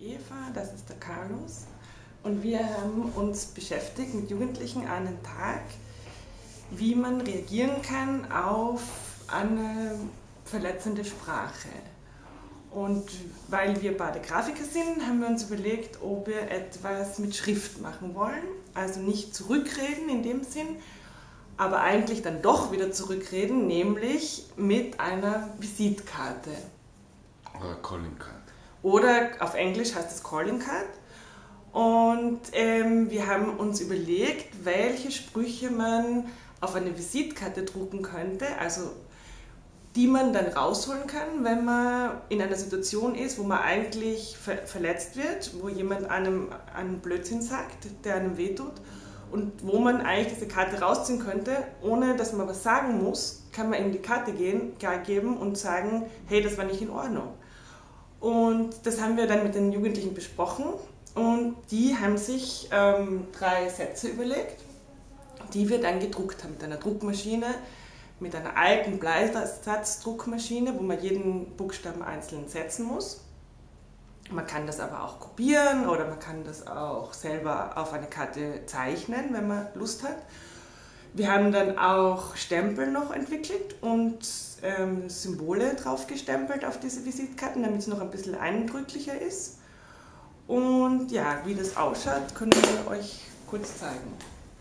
Eva, das ist der Carlos und wir haben uns beschäftigt mit Jugendlichen einen Tag, wie man reagieren kann auf eine verletzende Sprache. Und weil wir beide Grafiker sind, haben wir uns überlegt, ob wir etwas mit Schrift machen wollen. Also nicht zurückreden in dem Sinn, aber eigentlich dann doch wieder zurückreden, nämlich mit einer Visitkarte. Oder Calling Card. Oder auf Englisch heißt es Calling Card. Und wir haben uns überlegt, welche Sprüche man auf eine Visitkarte drucken könnte, also die man dann rausholen kann, wenn man in einer Situation ist, wo man eigentlich verletzt wird, wo jemand einem einen Blödsinn sagt, der einem wehtut und wo man eigentlich diese Karte rausziehen könnte, ohne dass man was sagen muss, kann man ihm die Karte geben und sagen, hey, das war nicht in Ordnung. Und das haben wir dann mit den Jugendlichen besprochen und die haben sich 3 Sätze überlegt, die wir dann gedruckt haben mit einer Druckmaschine, mit einer alten Bleisatzdruckmaschine, wo man jeden Buchstaben einzeln setzen muss. Man kann das aber auch kopieren oder man kann das auch selber auf eine Karte zeichnen, wenn man Lust hat. Wir haben dann auch Stempel noch entwickelt und Symbole drauf gestempelt auf diese Visitkarten, damit es noch ein bisschen eindrücklicher ist. Und ja, wie das ausschaut, können wir euch kurz zeigen.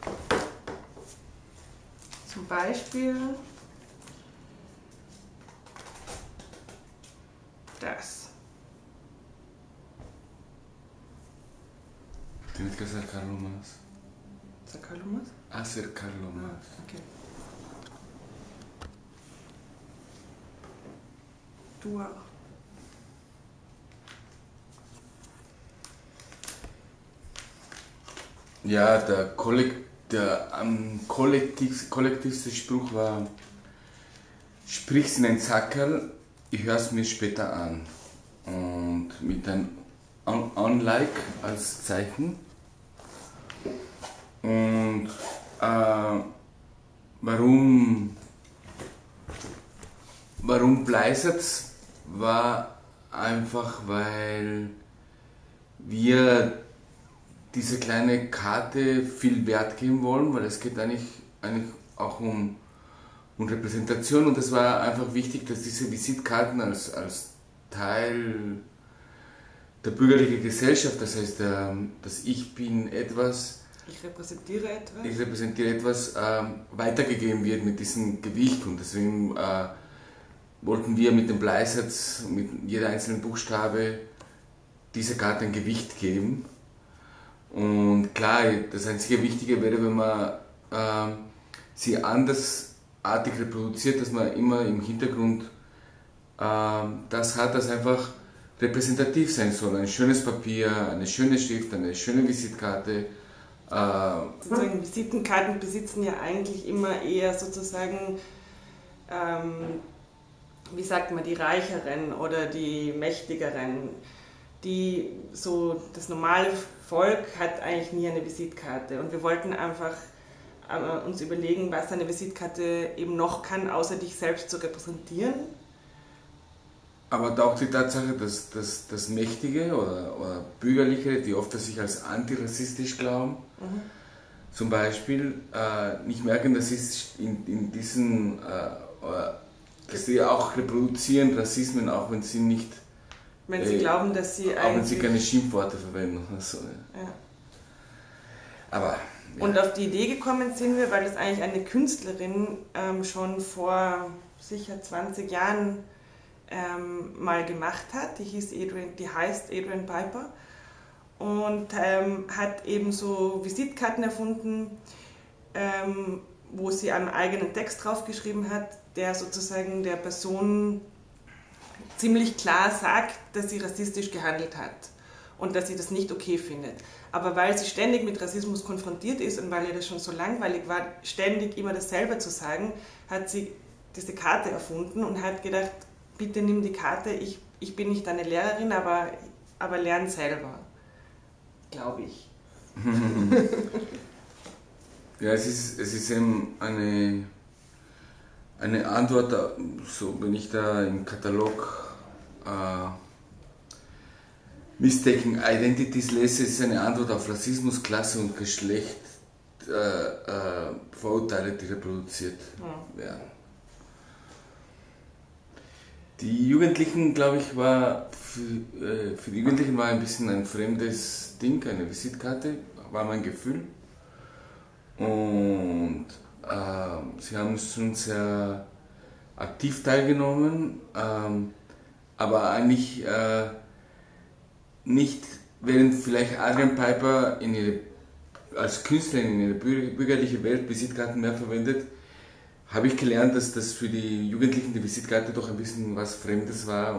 Zum Beispiel das. Tienes que acercarlo más. Sacarlo más? Acercarlo más. Okay. Du auch. Ja, der am kollektivste Spruch war: Sprich's in ein Sackerl, ich hör's mir später an. Und mit einem On-Like als Zeichen. Und warum Bleisatz war einfach, weil wir diese kleine Karte viel Wert geben wollen, weil es geht eigentlich auch um Repräsentation und es war einfach wichtig, dass diese Visitkarten als Teil der bürgerlichen Gesellschaft, das heißt, dass ich bin etwas, ich repräsentiere etwas, weitergegeben wird mit diesem Gewicht und deswegen wollten wir mit dem Bleisatz, mit jeder einzelnen Buchstabe dieser Karte ein Gewicht geben. Und klar, das einzige Wichtige wäre, wenn man sie andersartig reproduziert, dass man immer im Hintergrund das hat, das einfach repräsentativ sein soll. Ein schönes Papier, eine schöne Schrift, eine schöne Visitkarte. Sozusagen Visitenkarten besitzen ja eigentlich immer eher sozusagen, wie sagt man, die Reicheren oder die Mächtigeren. Das normale Volk hat eigentlich nie eine Visitkarte und wir wollten einfach uns überlegen, was eine Visitkarte eben noch kann, außer dich selbst zu repräsentieren. Aber auch die Tatsache, dass das Mächtige oder Bürgerliche, die oft sich als antirassistisch glauben, zum Beispiel nicht merken, dass sie in diesen, dass sie auch reproduzieren Rassismen, auch wenn sie nicht wenn sie glauben, dass sie auch wenn sie keine Schimpfworte verwenden. Also, ja. Aber, ja. Und auf die Idee gekommen sind wir, weil das eigentlich eine Künstlerin schon vor sicher 20 Jahren mal gemacht hat. Die heißt Adrian Piper und hat eben so Visitkarten erfunden, wo sie einen eigenen Text draufgeschrieben hat, der sozusagen der Person ziemlich klar sagt, dass sie rassistisch gehandelt hat und dass sie das nicht okay findet. Aber weil sie ständig mit Rassismus konfrontiert ist und weil ihr das schon so langweilig war, ständig immer dasselbe zu sagen, hat sie diese Karte erfunden und hat gedacht, bitte nimm die Karte, ich bin nicht deine Lehrerin, aber lern selber, glaube ich. Ja, es ist eben eine Antwort, so wenn ich da im Katalog Mistaken Identities lese, ist eine Antwort auf Rassismus, Klasse und Geschlecht, Vorurteile, die reproduziert werden. Die Jugendlichen, glaube ich, für die Jugendlichen war ein bisschen ein fremdes Ding, eine Visitkarte, war mein Gefühl. Und sie haben schon sehr aktiv teilgenommen, aber eigentlich nicht, während vielleicht Adrian Piper als Künstlerin in ihre bürgerliche Welt Visitkarten mehr verwendet, habe ich gelernt, dass das für die Jugendlichen die Visitkarte doch ein bisschen was Fremdes war.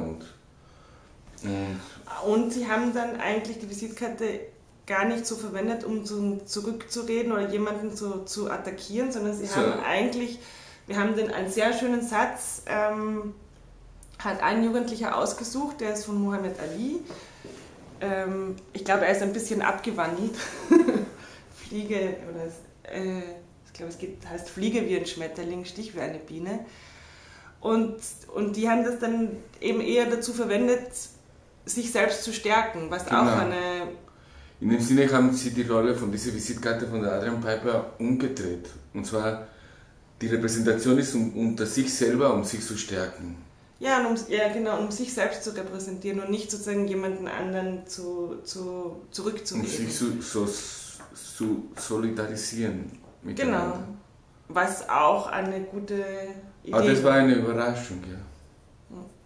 Und sie haben dann eigentlich die Visitkarte gar nicht so verwendet, um zurückzureden oder jemanden zu attackieren, sondern sie haben eigentlich, wir haben einen sehr schönen Satz, hat ein Jugendlicher ausgesucht, der ist von Muhammad Ali. Ich glaube, er ist ein bisschen abgewandelt. Fliege, oder ich glaube, heißt Fliege wie ein Schmetterling, Stich wie eine Biene. Und die haben das dann eben eher dazu verwendet, sich selbst zu stärken, was auch eine... In dem Sinne haben sie die Rolle von dieser Visitkarte von der Adrian Piper umgedreht. Und zwar, die Repräsentation ist unter sich selber, um sich zu stärken. Ja, um sich selbst zu repräsentieren und nicht sozusagen jemanden anderen zurückzureden. Um sich zu solidarisieren miteinander. Genau, was auch eine gute Idee Aber das war eine Überraschung, ja.